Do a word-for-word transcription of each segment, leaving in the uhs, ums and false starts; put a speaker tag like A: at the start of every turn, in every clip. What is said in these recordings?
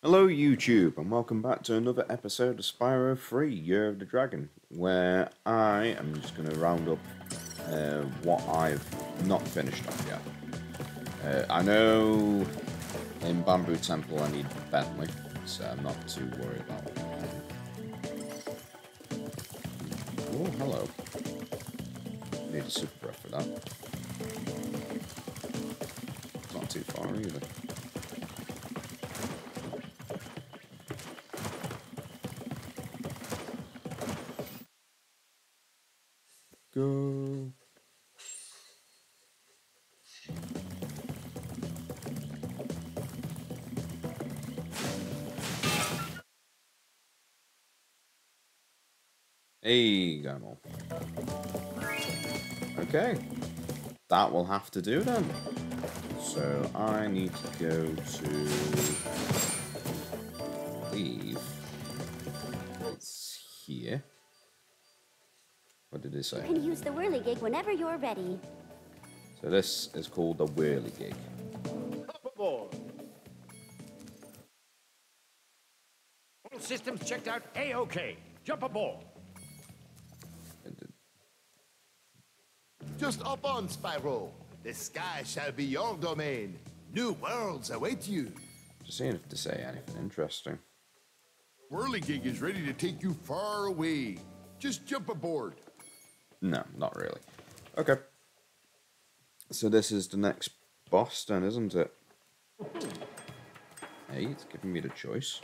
A: Hello YouTube and welcome back to another episode of Spyro three Year of the Dragon, where I am just going to round up uh, what I've not finished off yet. Uh, I know in Bamboo Temple I need Bentley, so I'm not too worried about that. Oh, hello. Need a super breath for that. It's not too far either. Go. Hey, Ganol. Okay, that will have to do then. So I need to go to leave. It's here. What did it say?
B: You can use the whirligig whenever you're ready.
A: So this is called the whirligig.
C: Up aboard. All systems checked out A-OK. Jump aboard.
D: Just up on, Spyro. The sky shall be your domain. New worlds await you.
A: Just seeing if to say anything interesting.
D: Whirligig is ready to take you far away. Just jump aboard.
A: No, not really. Okay. So this is the next boss then, isn't it? Hey, it's giving me the choice.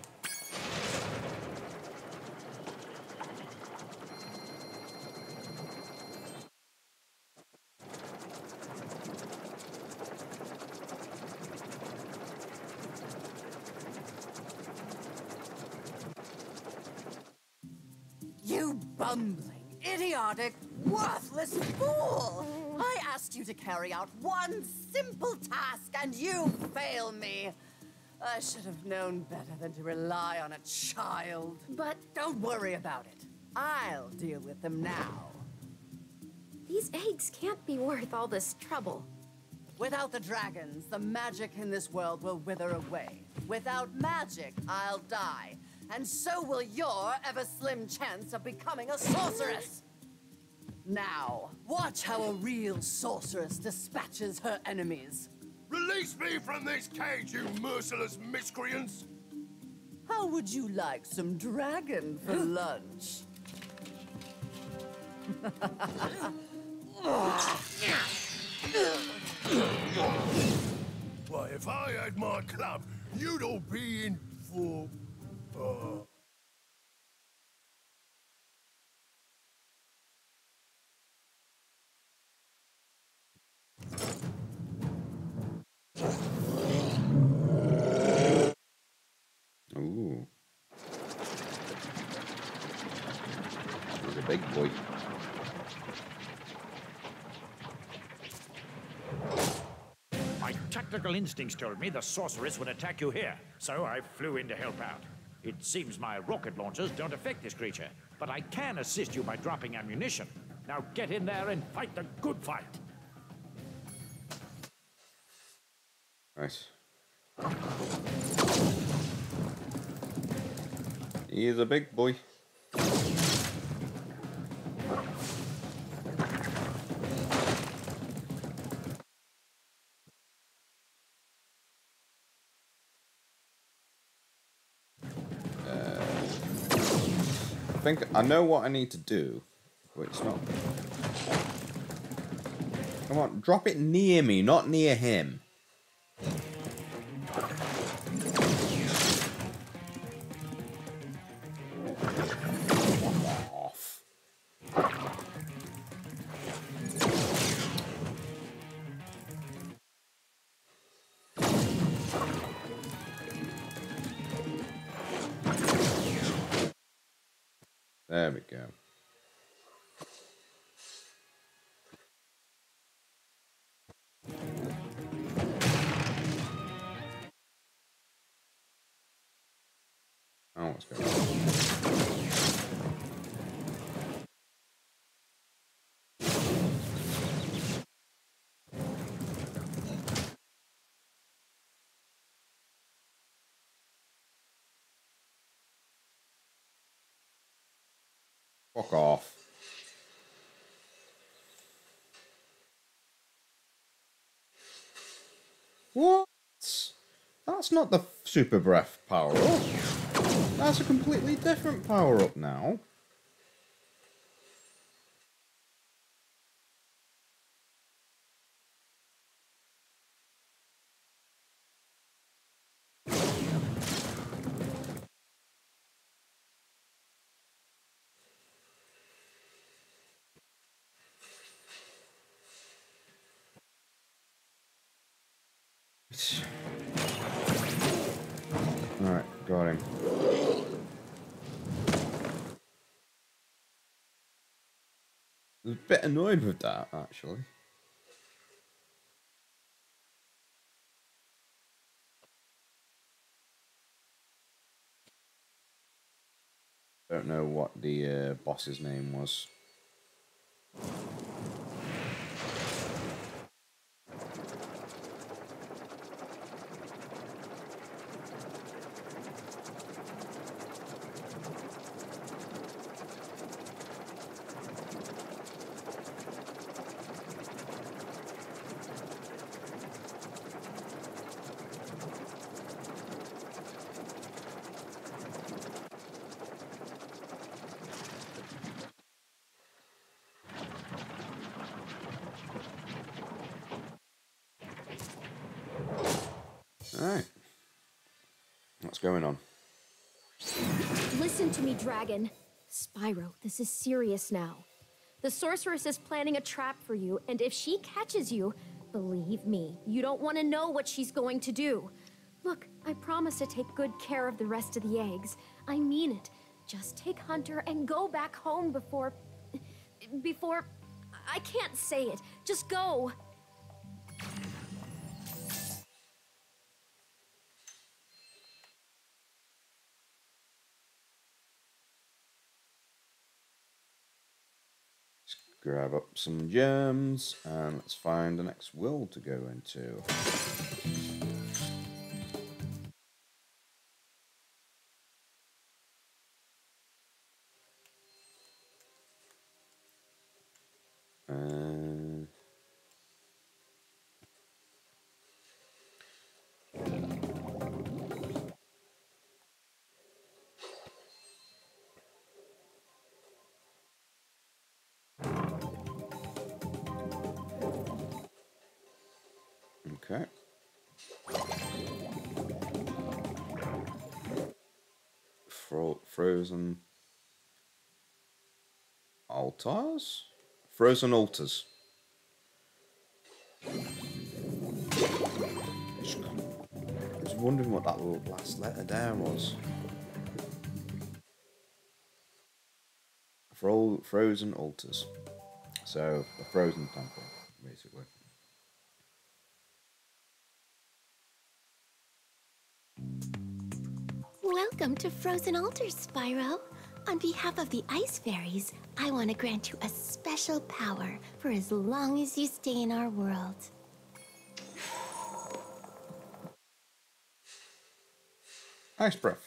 E: You bumbling, idiotic, worthless fool! I asked you to carry out one simple task and you fail me. I should have known better than to rely on a child. But don't worry about it. I'll deal with them now.
B: These eggs can't be worth all this trouble.
E: Without the dragons, the magic in this world will wither away. Without magic, I'll die. And so will your ever-slim chance of becoming a sorceress. Now, watch how a real sorceress dispatches her enemies.
D: Release me from this cage, you merciless miscreants!
E: How would you like some dragon for lunch?
D: Why, if I had my club, you'd all be in for... Uh...
A: Ooh. He's a big boy.
C: My tactical instincts told me the sorceress would attack you here, so I flew in to help out. It seems my rocket launchers don't affect this creature, but I can assist you by dropping ammunition. Now get in there and fight the good fight.
A: Nice. He's a big boy. I think I know what I need to do, but it's not. Come on, drop it near me, not near him. Off. There we go. Oh, what's going on? Fuck off. What? That's not the super breath power up. That's a completely different power up now. Alright, got him. I was a bit annoyed with that, actually. Don't know what the uh, boss's name was. Alright. What's going on?
B: Listen to me, dragon. Spyro, this is serious now. The sorceress is planning a trap for you, and if she catches you, believe me, you don't want to know what she's going to do. Look, I promise to take good care of the rest of the eggs. I mean it. Just take Hunter and go back home before... Before... I can't say it. Just go.
A: Grab up some gems and let's find the next world to go into. Uh, okay. Fro frozen altars? Frozen altars. I was wondering what that last letter there was. Fro frozen altars. So, a frozen temple, basically.
F: Welcome to Frozen Altars, Spyro. On behalf of the Ice Fairies, I want to grant you a special power for as long as you stay in our world.
A: Ice breath.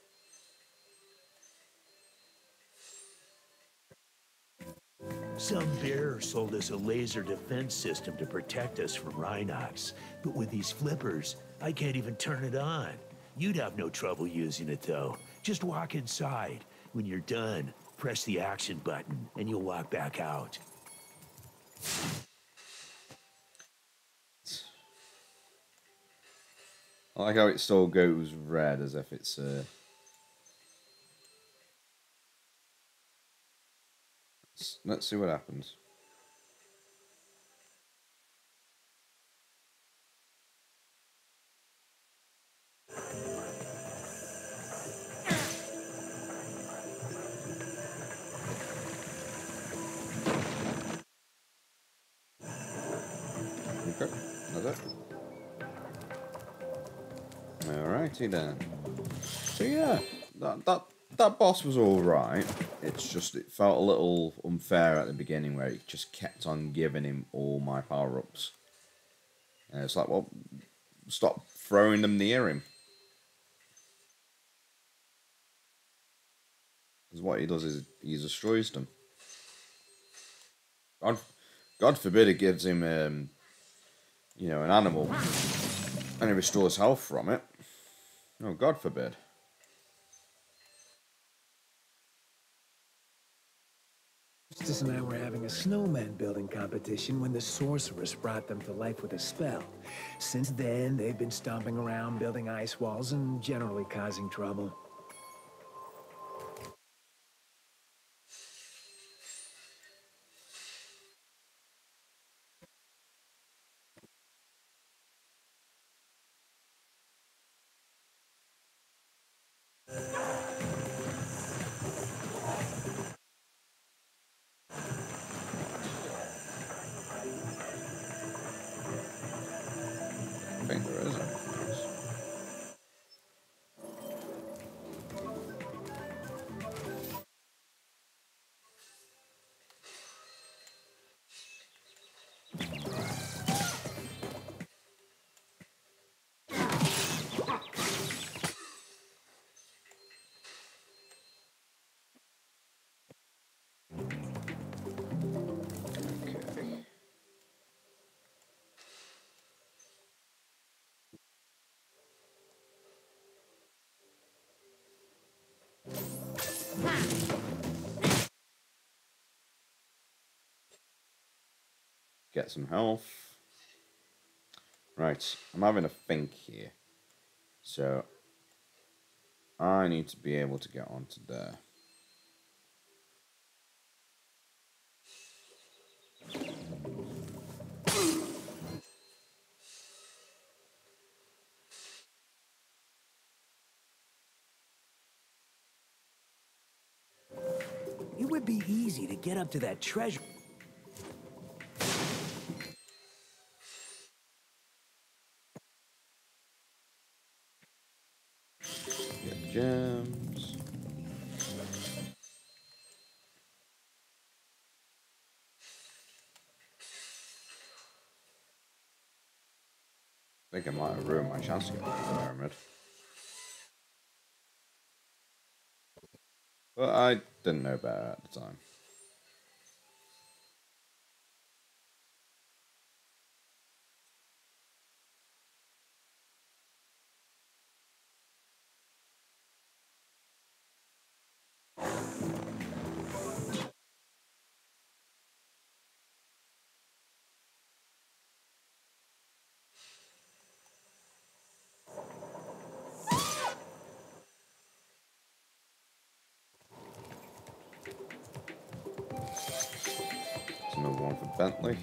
G: Some bear sold us a laser defense system to protect us from Rhinox. But with these flippers, I can't even turn it on. You'd have no trouble using it, though. Just walk inside. When you're done, press the action button, and you'll walk back out.
A: I like how it still goes red as if it's uh let's, let's see what happens. Okay, that's it. Alrighty then. So yeah, that that that boss was all right. It's just it felt a little unfair at the beginning where it just kept on giving him all my power ups. And it's like, well, stop throwing them near him. Because what he does is he destroys them. God, God forbid it gives him, um, you know, an animal, and he restores health from it. No, God forbid.
H: Justice and I were having a snowman building competition when the sorceress brought them to life with a spell. Since then, they've been stomping around, building ice walls, and generally causing trouble.
A: I think there is anything else. Okay. Get some health. Right, I'm having a think here. So, I need to be able to get onto there.
H: It would be easy to get up to that treasure.
A: Get gems. I think I might have ruined my chance to get to the pyramid. But I didn't know better at the time. There's another one for Bentley.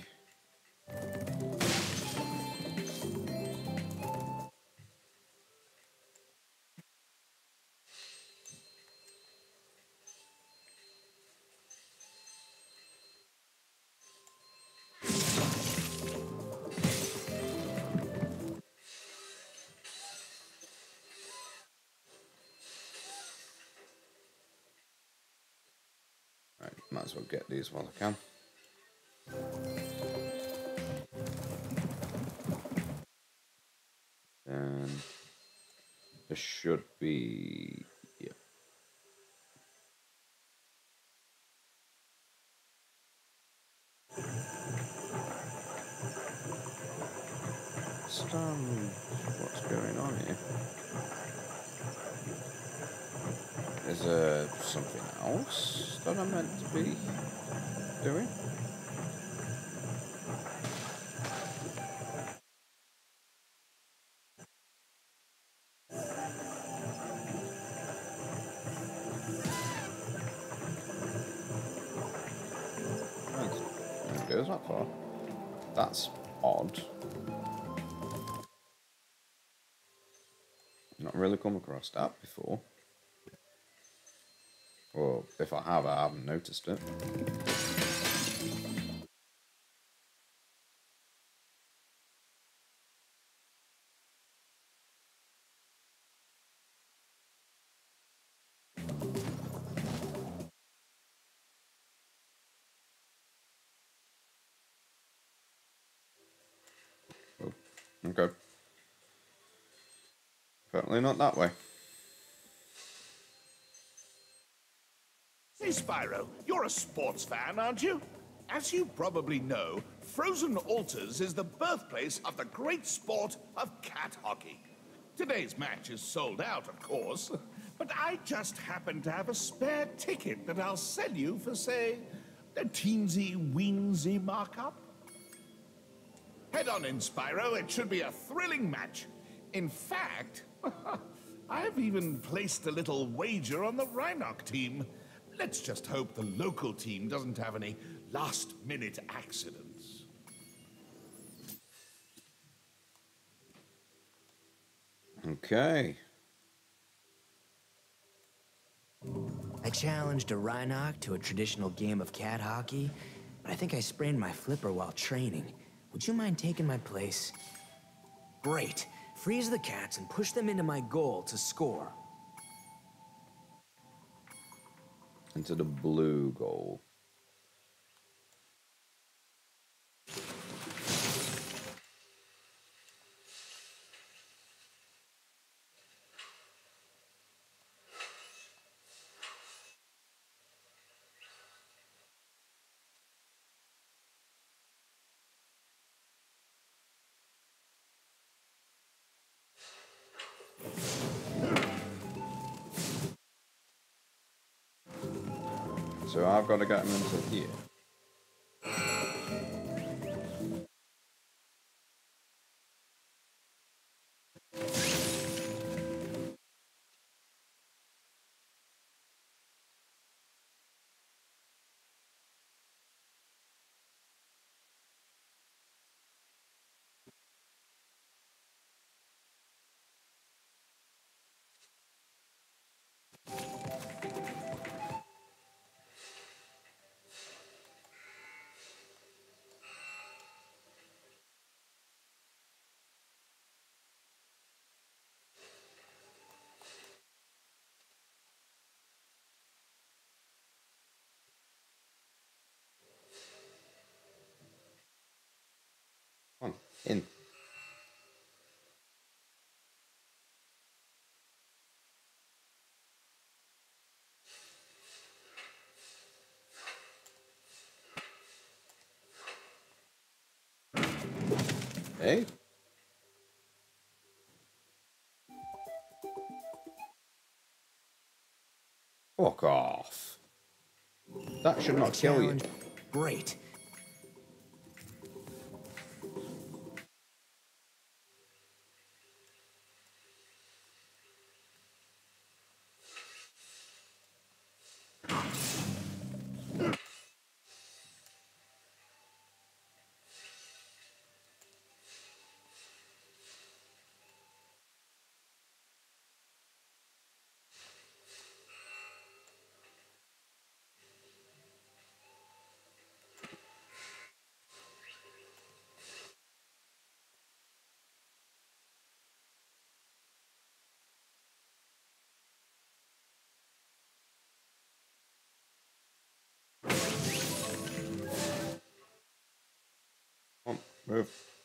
A: Right, might as well get these while I can. And this should be, yeah. Stand, what's going on here? Is there something else that I'm meant to be doing? Right, it goes that far. That's odd. Not really come across that before. Or if I have, I haven't noticed it. Oh, okay. Apparently not that way.
D: Hey, Spyro, you're a sports fan, aren't you? As you probably know, Frozen Altars is the birthplace of the great sport of cat hockey. Today's match is sold out, of course, but I just happen to have a spare ticket that I'll sell you for, say, a teensy-weensy markup. Head on in, Spyro. It should be a thrilling match. In fact, I've even placed a little wager on the Rhinoc team. Let's just hope the local team doesn't have any last-minute accidents.
A: Okay.
I: I challenged a Rhinoc to a traditional game of cat hockey, but I think I sprained my flipper while training. Would you mind taking my place? Great. Freeze the cats and push them into my goal to score.
A: Into the blue goal. So I've got to get him into here. Come on, in. Hey? Fuck off. That should not kill you.
I: Great.
A: Come on, move.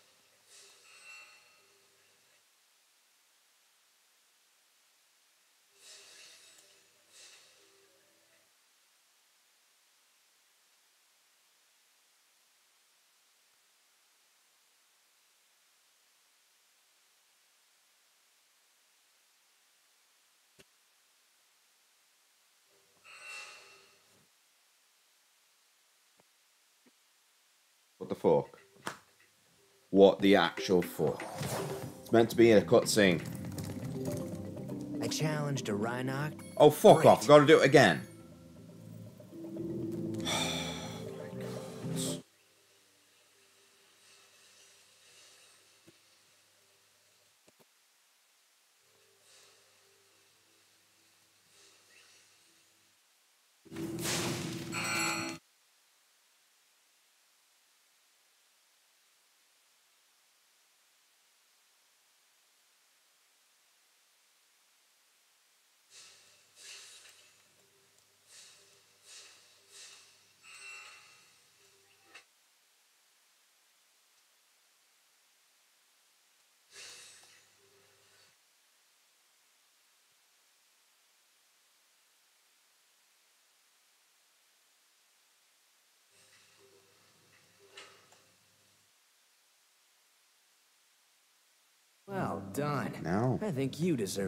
A: What the fuck? What the actual fuck? It's meant to be a cutscene.
I: I challenged a Rhinoc.
A: Oh, fuck
I: Great.
A: off. I've got to do it again.
I: done.
A: Now.
I: I think you deserve...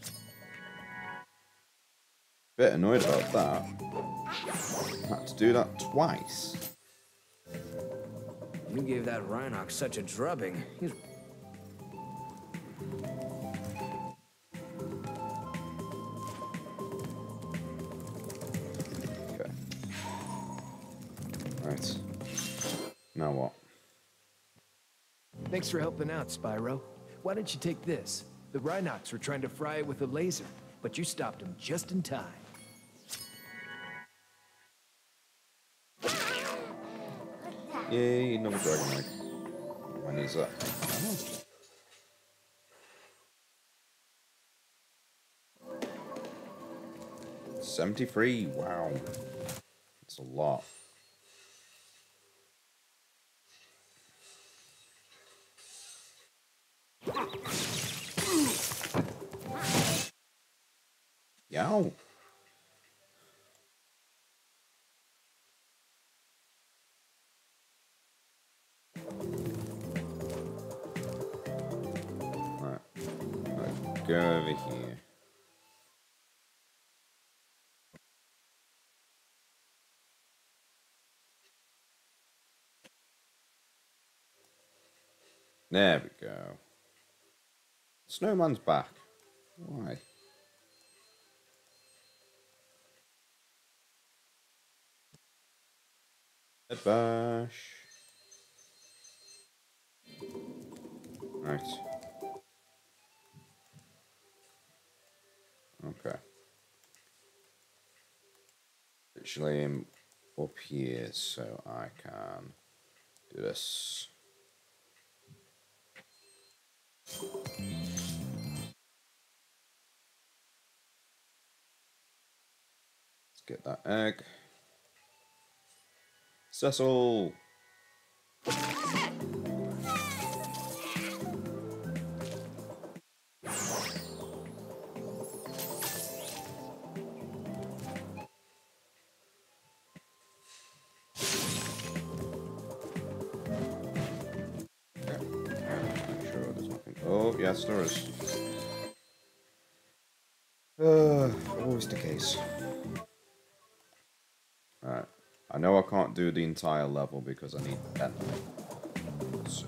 A: Bit annoyed about that. Had to do that twice.
I: You gave that Rhinox such a drubbing. He's...
A: Okay. Right. Now what?
H: Thanks for helping out, Spyro. Why don't you take this? The Rhinox were trying to fry it with a laser, but you stopped them just in time.
A: Yay, another dragon egg. When is that? Oh. seventy-three, wow. That's a lot. Yow. Right. Let's go over here. There we go. Snowman's back. Why? Head bash. Right. Okay. Literally I'm up here so I can do this. Let's get that egg. Cecil! Oh, yes, there is. Uh, always the case. Alright. I know I can't do the entire level because I need Bentley. So.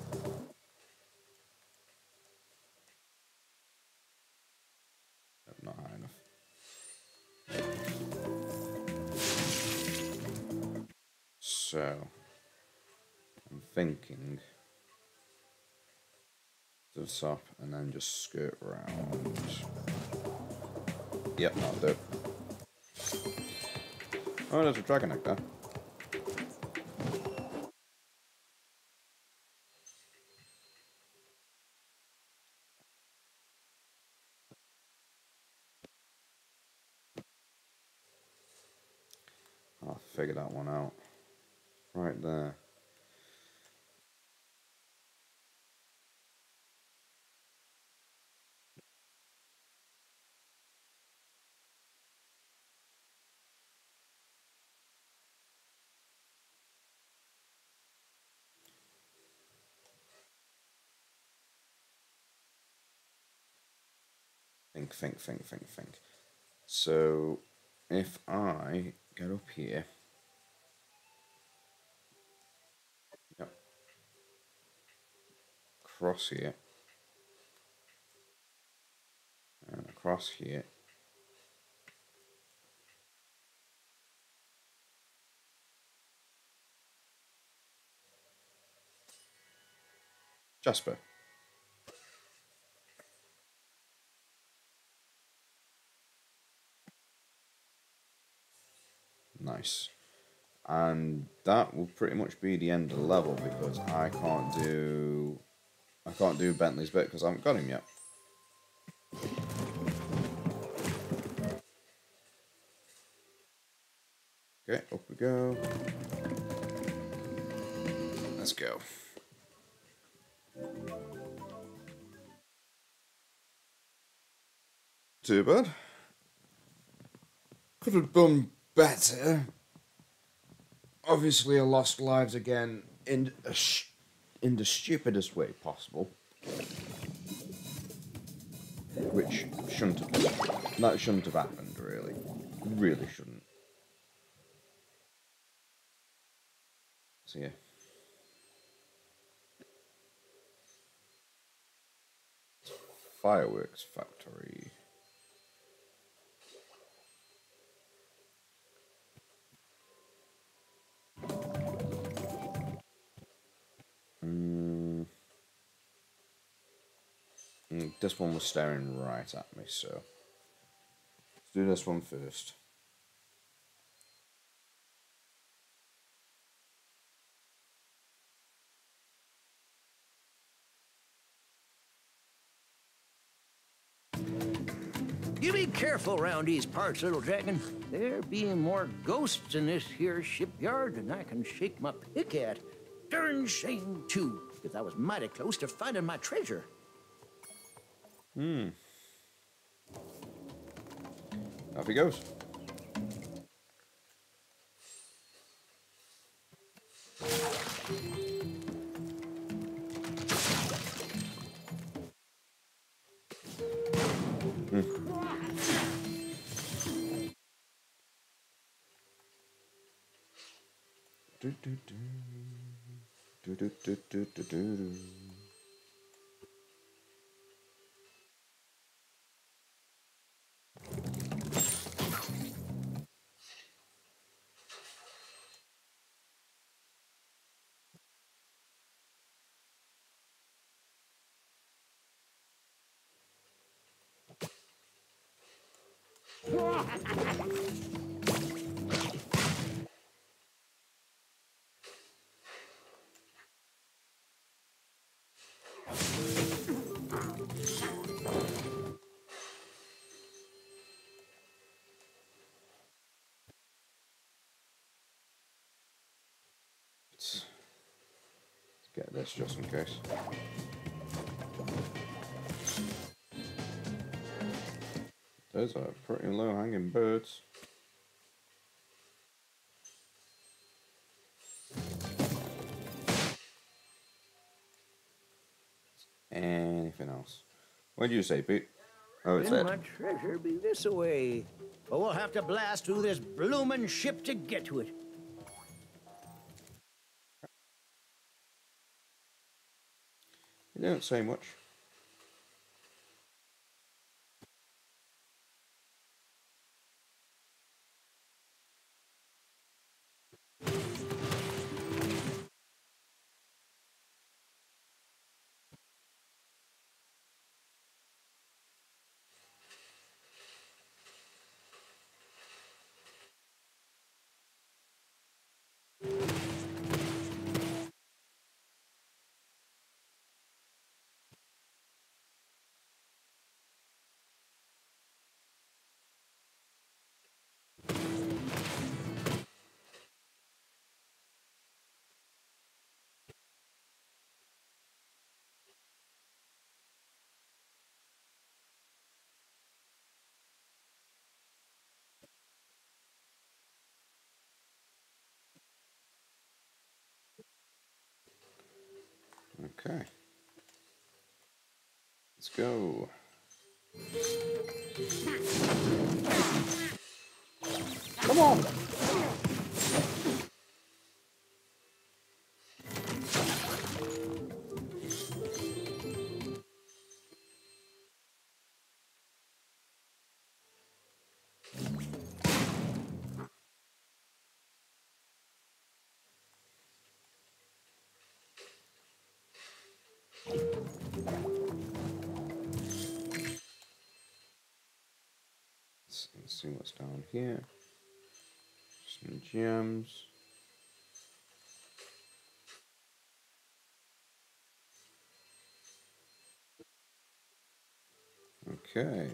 A: Nope, not high enough. So. I'm thinking. To the top and then just skirt around. Yep, that'll do. Oh, there's a dragon egg there. I'll figure that one out. Right there. Think, think, think, think, think. So, if I get up here, yep, across here, and across here, Jasper. Nice. And that will pretty much be the end of the level because I can't do I can't do Bentley's bit because I haven't got him yet. Okay, up we go. Let's go. Too bad. Could have done better. Obviously, I lost lives again in a sh in the stupidest way possible. which shouldn't have, that shouldn't have happened, really. Really shouldn't. So yeah. Fireworks factory. Mm. Mm, this one was staring right at me, so let's do this one first.
J: You be careful around these parts, little dragon. There being more ghosts in this here shipyard than I can shake my pick at. Darn shame, too, because I was mighty close to finding my treasure.
A: Hmm. Off he goes. Hmm. Do, do, do. Do, do, do, do, do, do. Let's get this just in case. Those are pretty low hanging birds. Anything else? What did you say, Pete? Oh, it's
J: Then
A: Ed.
J: my treasure be this away. But we'll have to blast through this bloomin' ship to get to it.
A: You don't say much. Okay. Let's go. Come on! Let's, let's see what's down here. Some gems. Okay.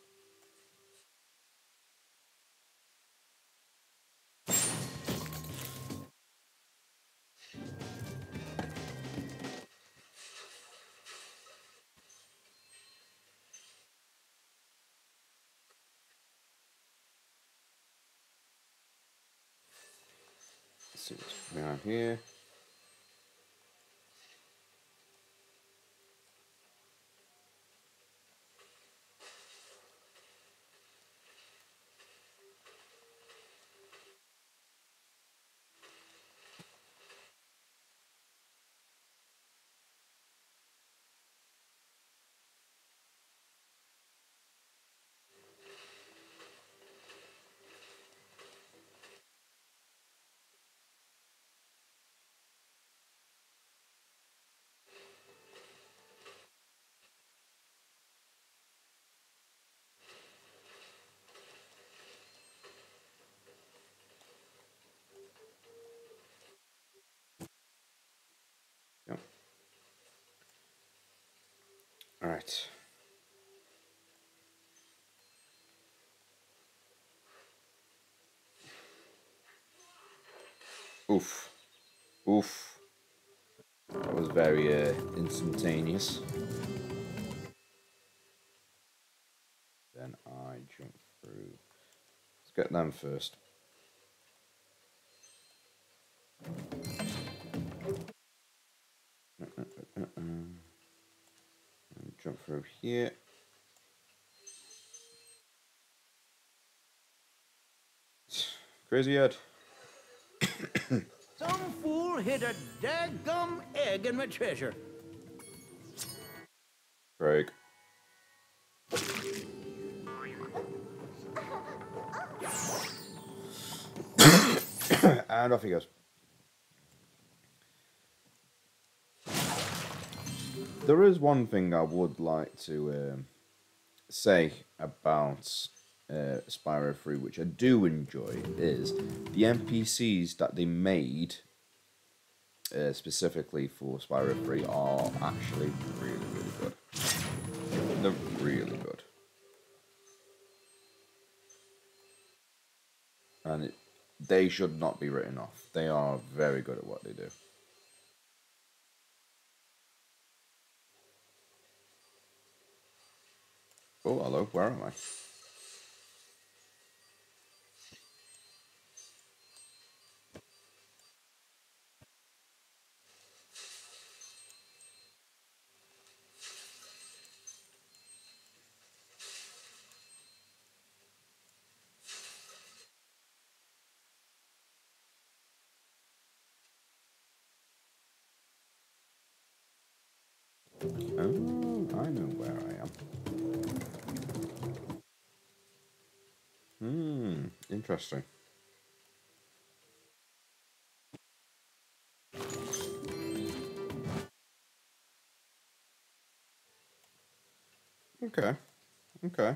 A: Let's see what's down here. Alright. Oof. Oof. That was very uh, instantaneous. Then I jump through. Let's get them first. Uh, uh, uh, uh, and jump through here. Crazy head.
J: Some fool hid a daggum egg in my treasure.
A: Craig. And off he goes. There is one thing I would like to um, say about uh, Spyro three, which I do enjoy, is the N P Cs that they made uh, specifically for Spyro three are actually really, really good. They're really good. And it, they should not be written off. They are very good at what they do. Oh, hello, where am I? Oh, I know where I am. Hmm, interesting. Okay, okay.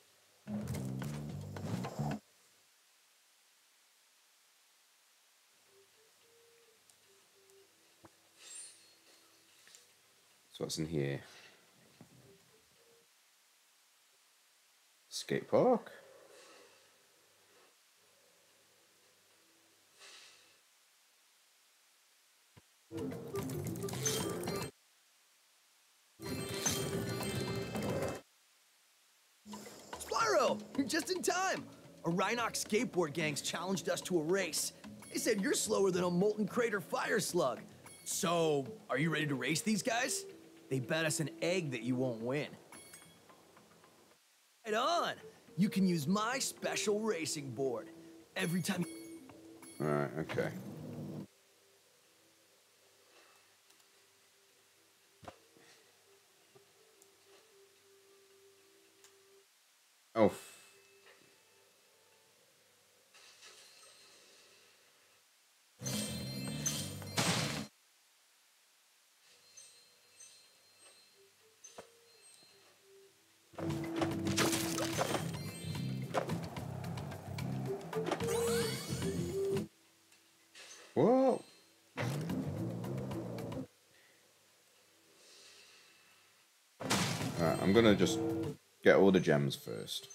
A: So what's in here? Skate park?
K: Spyro, you're just in time. A Rhinox skateboard gang's challenged us to a race. They said you're slower than a molten crater fire slug. So, are you ready to race these guys? They bet us an egg that you won't win. Right on. You can use my special racing board. Every time...
A: Alright, okay. Oh. Whoa. Alright, I'm gonna just get all the gems first.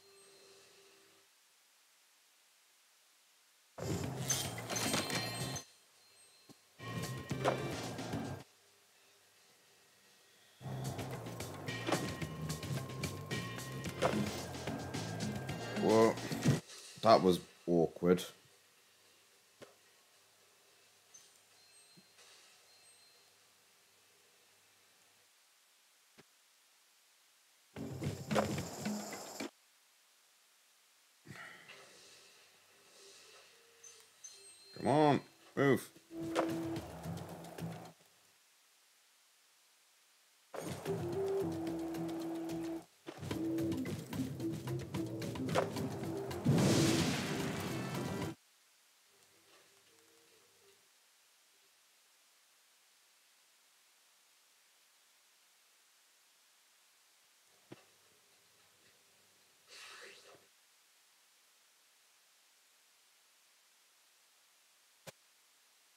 A: Whoa. That was awkward. Come on, move.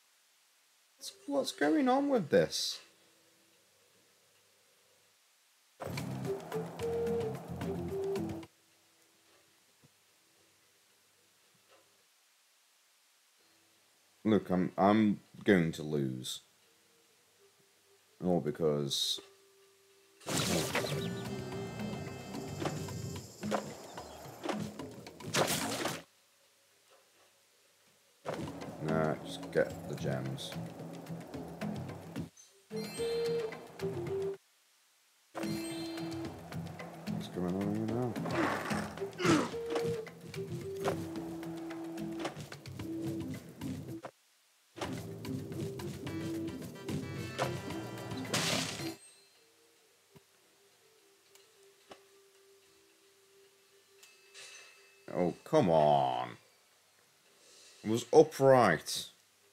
A: What's going on with this? Look, I'm I'm going to lose. All because... Nah, just get the gems. What's going on here now? Oh, come on. It was upright.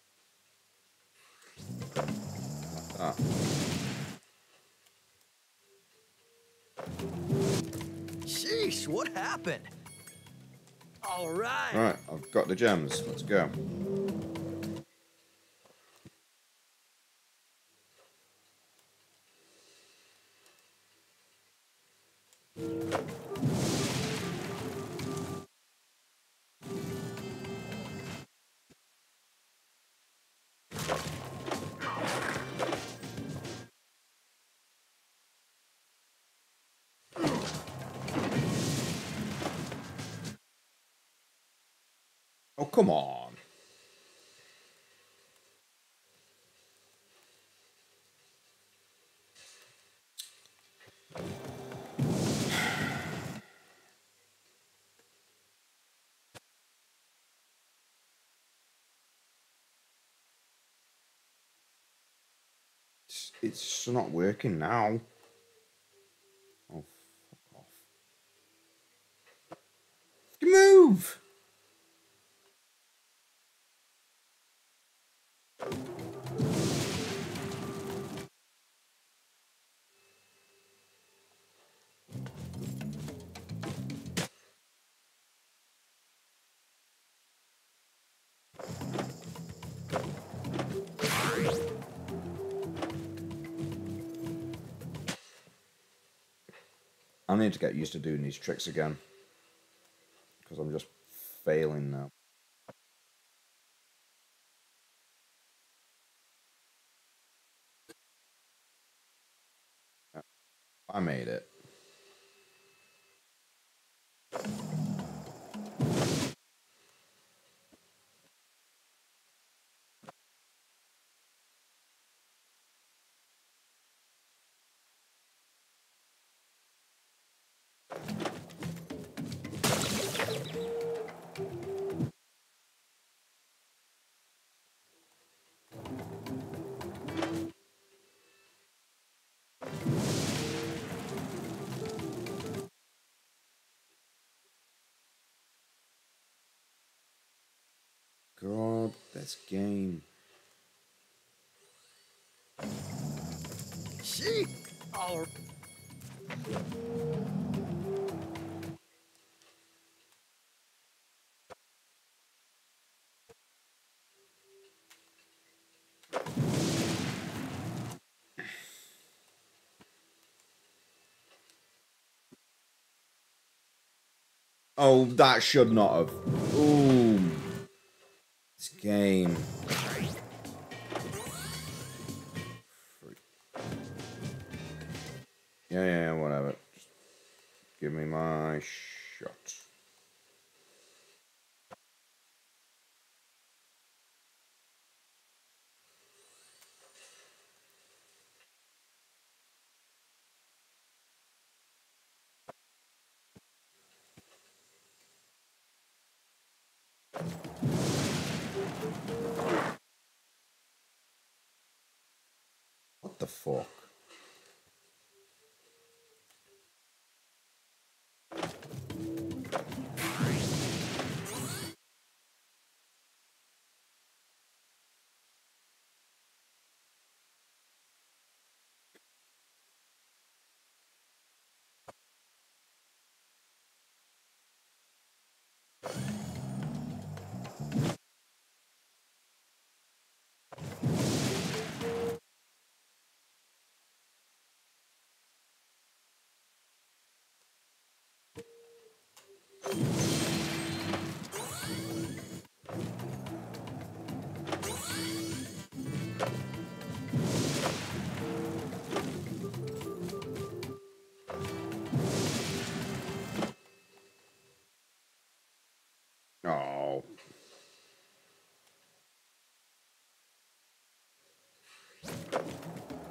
A: Ah.
K: Sheesh, what happened? All right.
A: Right, I've got the gems. Let's go. Oh, come on. It's, it's just not working now. Oh, fuck off. Move! I need to get used to doing these tricks again. Because I'm just failing now. I made it. God, this game.
K: She. Oh.
A: Oh, that should not have. Ooh. This game. Yeah, yeah, yeah, whatever. Just give me my shot. What the fuck?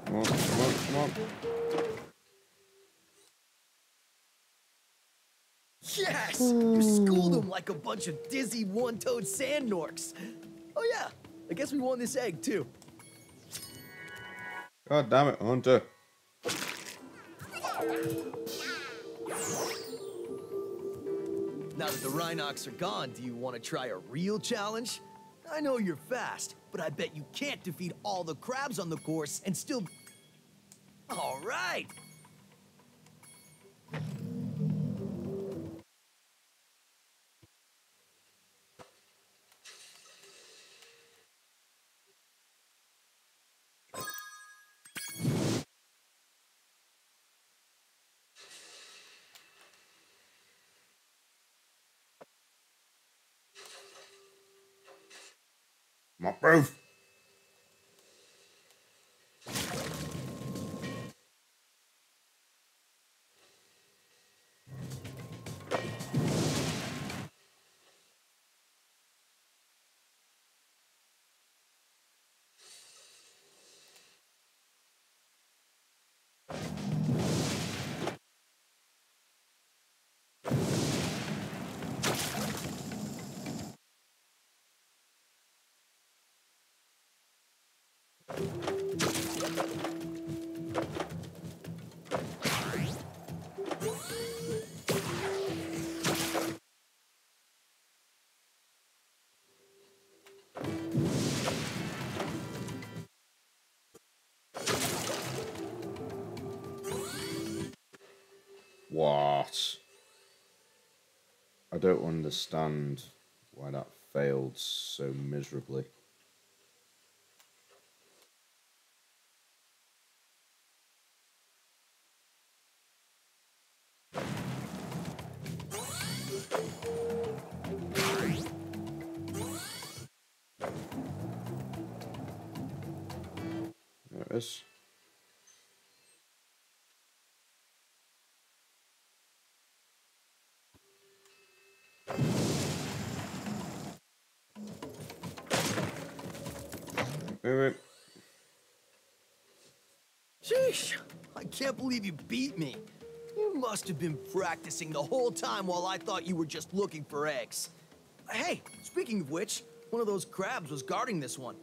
A: Come on, come on, come on.
K: Yes! You schooled them like a bunch of dizzy one-toed sand norks. Oh yeah, I guess we won this egg too.
A: God damn it, Hunter.
K: Now that the Rhinox are gone, do you want to try a real challenge? I know you're fast, but I bet you can't defeat all the crabs on the course and still... All right!
A: Come on, proof. What? I don't understand why that failed so miserably. There it is. Wait, wait.
K: Sheesh! I can't believe you beat me. You must have been practicing the whole time while I thought you were just looking for eggs. Hey, speaking of which, one of those crabs was guarding this one.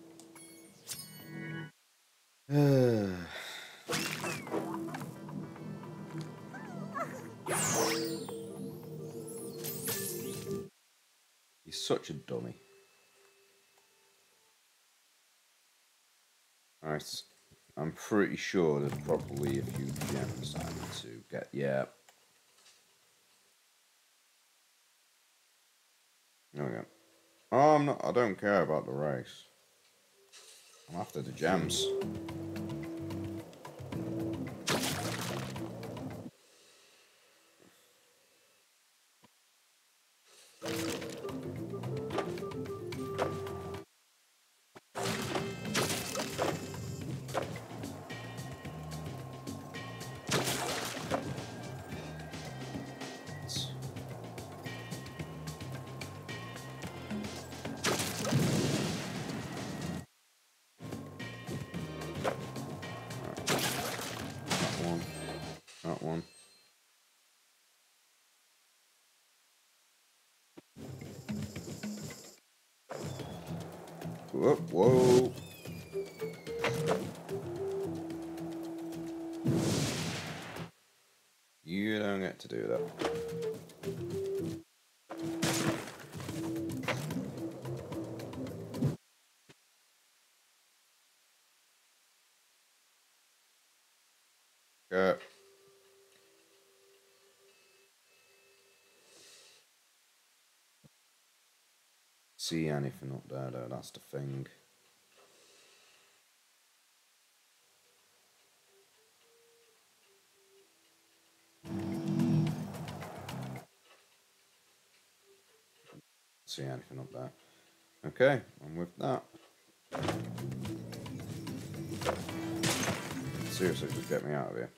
A: He's such a dummy. Alright, I'm pretty sure there's probably a few gems I need to get. Yeah. There we go. Oh, I'm not, I don't care about the race. I'm after the gems. That one. Whoa, whoa. You don't get to do that. Okay. See anything up there though, that's the thing. See anything up there. Okay, I'm with that. Seriously, just get me out of here.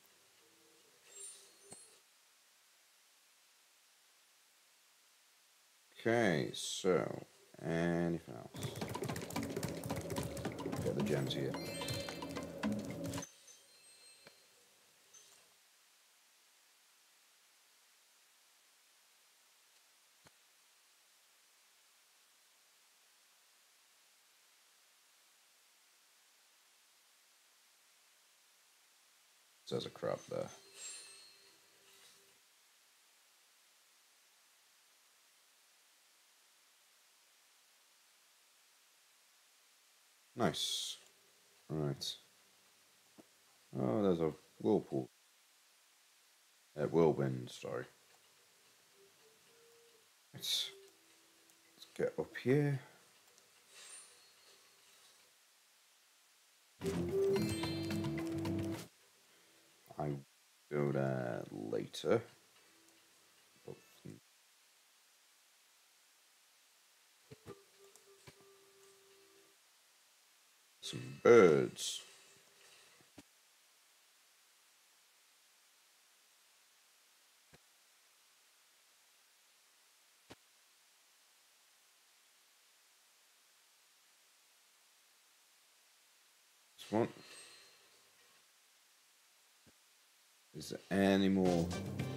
A: Okay, so anything else? Get the gems here. There's a crab there. Nice. Right. Oh, there's a whirlpool. Uh, whirlwind, sorry. Let's, let's get up here. I go there later. But some birds. This one. Is there any more?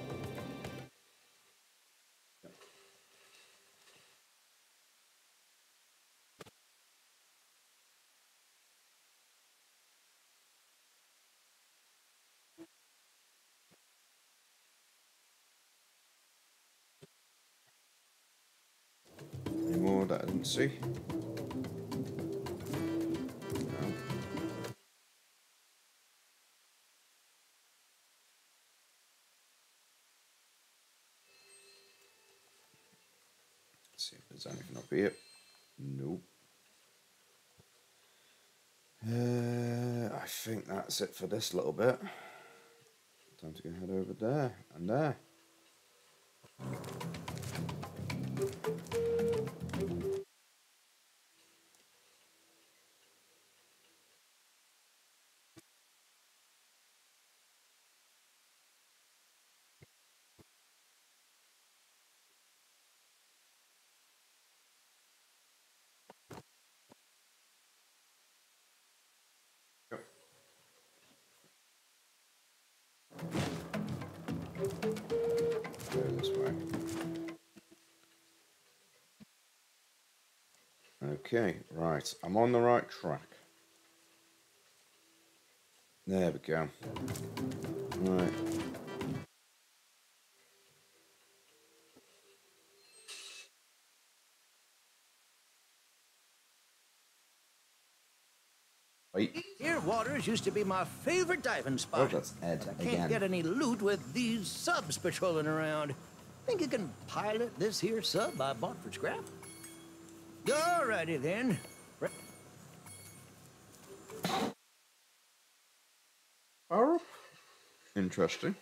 A: Yep. Any more that I didn't see? No. Let's see if there's anything up here. Nope. Uh, I think that's it for this little bit. Time to go head over there and there. Yep. Go this way. Okay, right. I'm on the right track. There we go. Right. Wait.
J: Here waters used to be my favorite diving spot.
A: Oh, that's Ed
J: I can't
A: again.
J: get any loot with these subs patrolling around. Think you can pilot this here sub I bought for scrap? Alrighty then. Right.
A: Oh, interesting.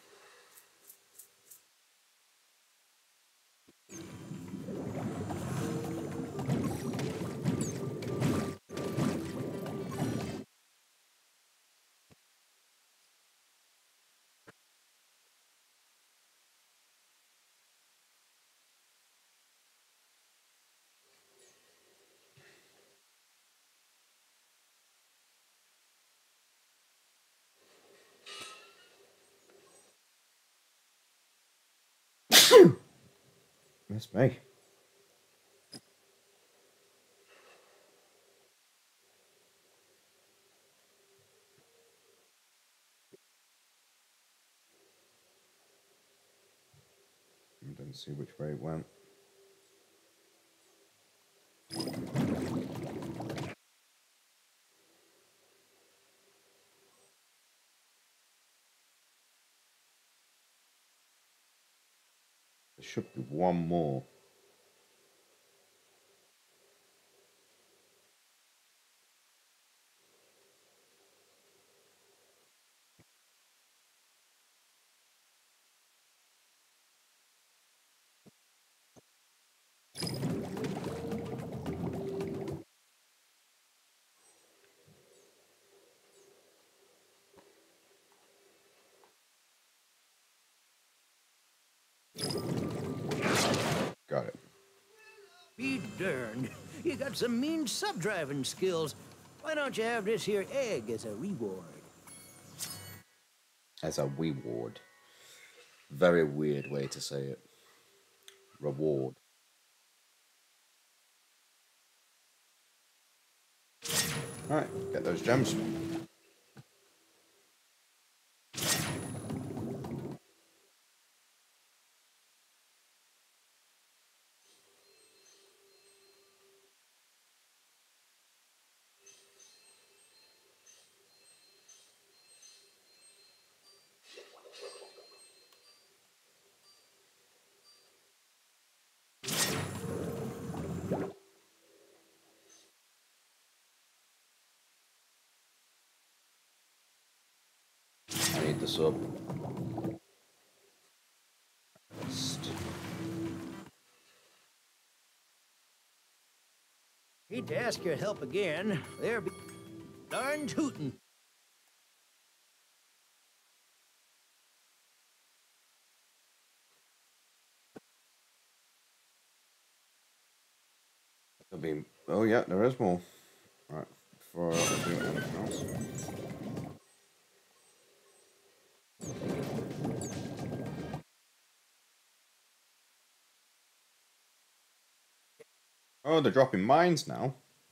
A: That's me. I didn't see which way it went. There should be one more. Got it.
J: Be darned. You got some mean sub-driving skills. Why don't you have this here egg as a reward?
A: As a reward. Very weird way to say it. Reward. Alright, get those gems. this up.
J: Hate to ask your help again. There be darn tootin'.
A: There'll be, oh yeah, there is more. Right, before I do anything else. Oh, they're dropping mines now.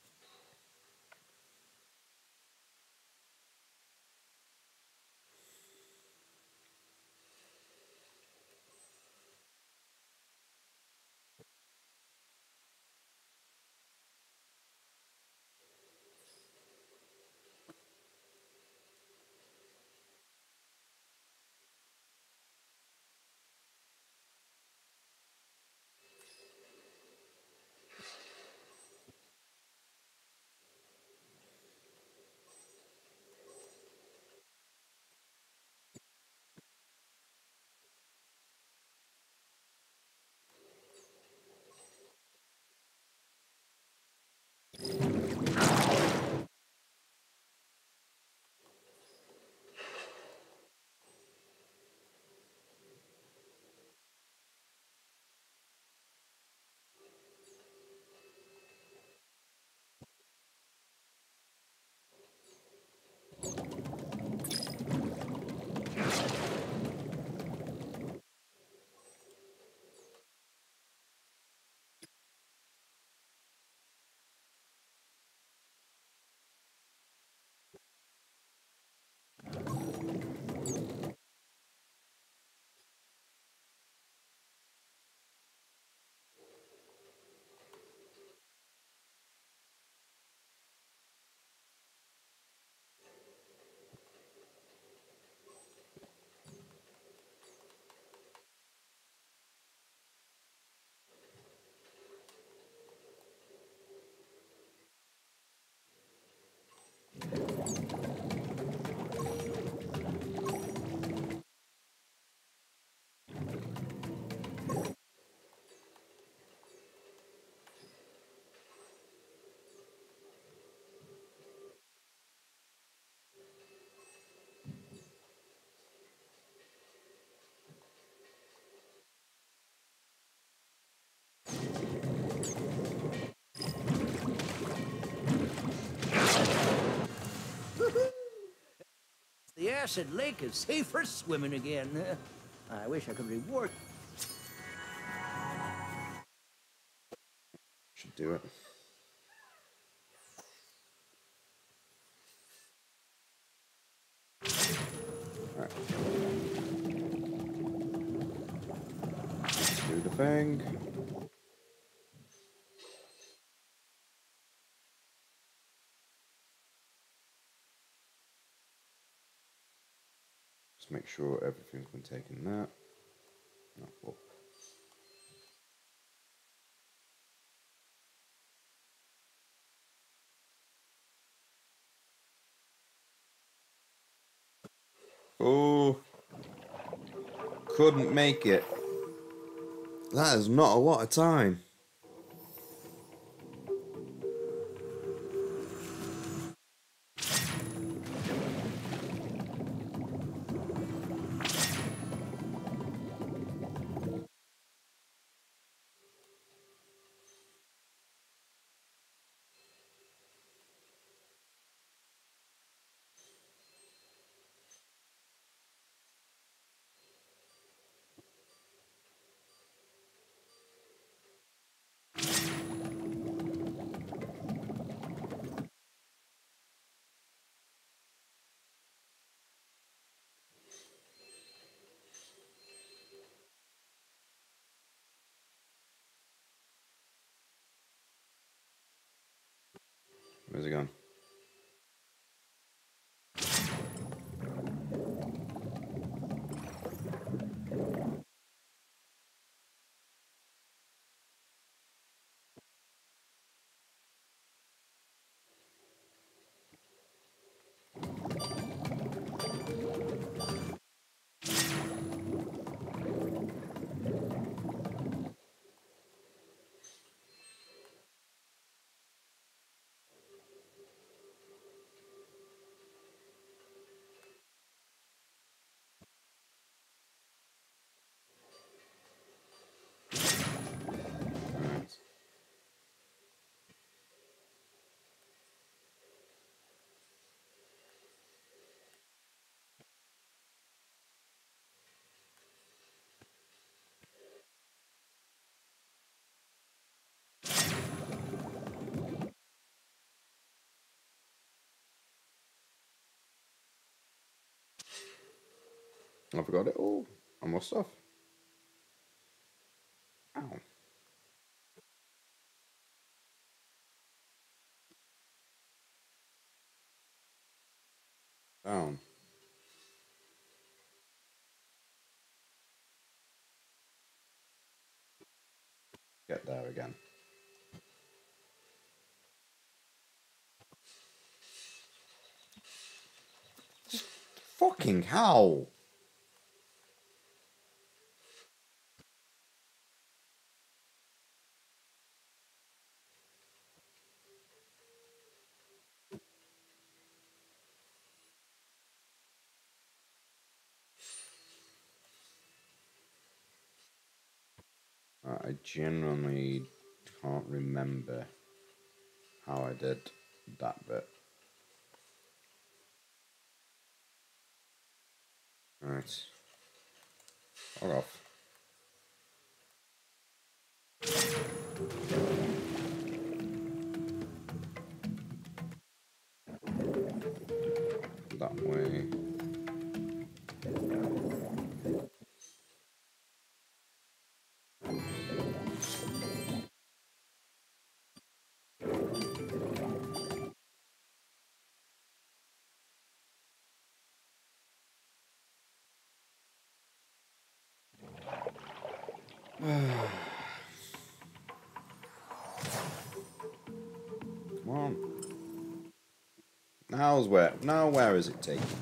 J: The acid lake is safe for swimming again. I wish I could reward.
A: Should do it. Alright. Do the thing. Just make sure everything's been taken there. No, whoop. Oh, couldn't make it. That is not a lot of time. Where's it gone? I forgot it all. I must have. Ow. Down. Get there again. Fucking hell! I genuinely can't remember how I did that bit. Right. Fuck off. That way. Come on. Now's where. Now where is it taking me?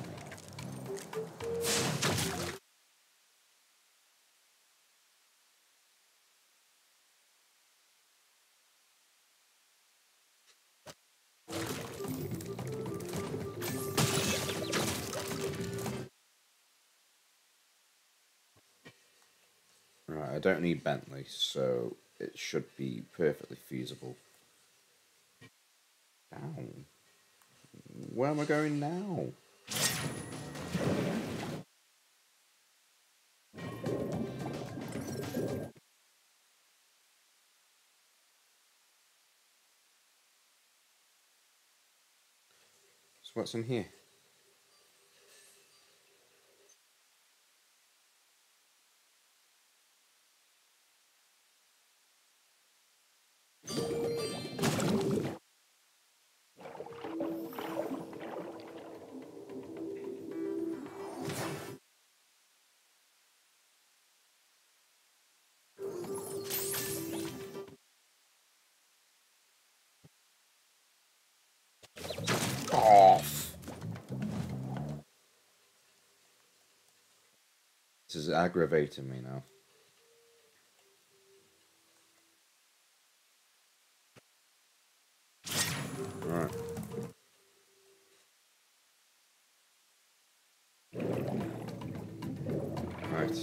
A: Right, I don't need Bentley, so it should be perfectly feasible. Down. Where am I going now? So what's in here? Off. This is aggravating me now. Right. Right.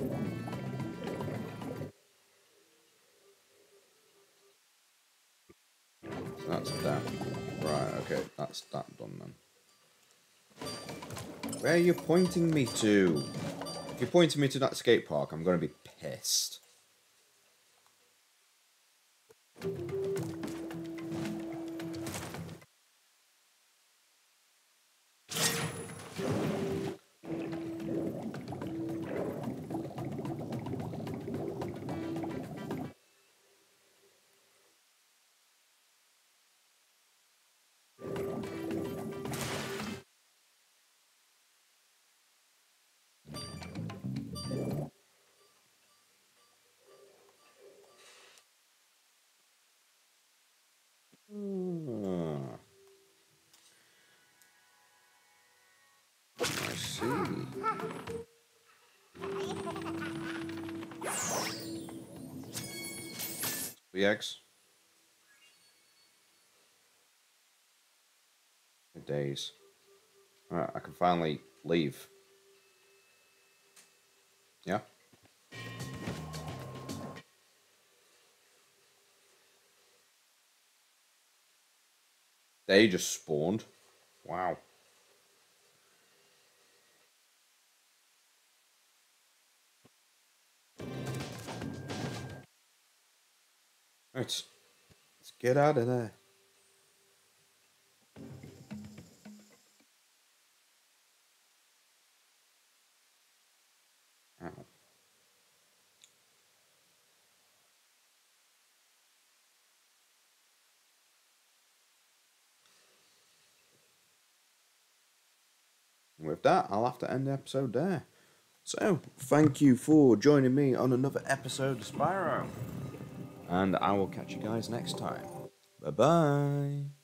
A: So that's that. Right, okay, that's that done then. Where are you pointing me to? If you're pointing me to that skate park, I'm going to be pissed. Ah. I see. The eggs. The days. Alright, I can finally leave. Yeah? They just spawned. Wow. Right. Let's get out of there. with that, I'll have to end the episode there. So, thank you for joining me on another episode of Spyro. And I will catch you guys next time. Bye-bye.